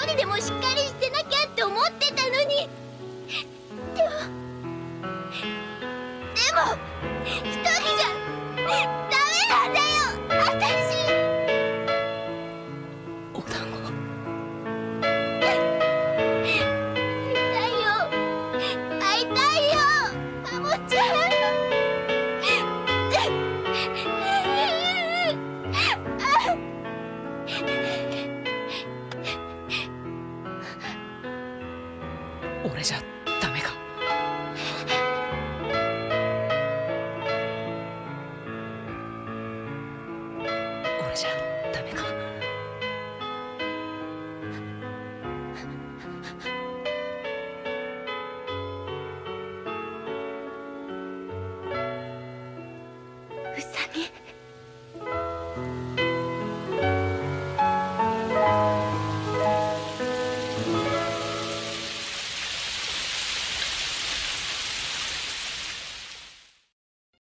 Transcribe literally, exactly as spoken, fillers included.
人でもしっかりしてなきゃって思ってたのに。でもでも一人じゃダメなんだよ、私。 お団子。 会いたいよ、会いたいよ、マモちゃん。 俺じゃダメか。